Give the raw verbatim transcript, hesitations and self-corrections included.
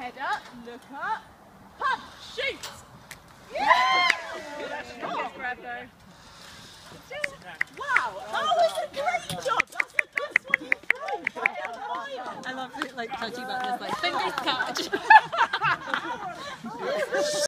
Head up, look up, punch, shoot! Yeah! Wow, that was a great job! That's the best one you've thrown! I love it, like touchy about this, like fingers touch.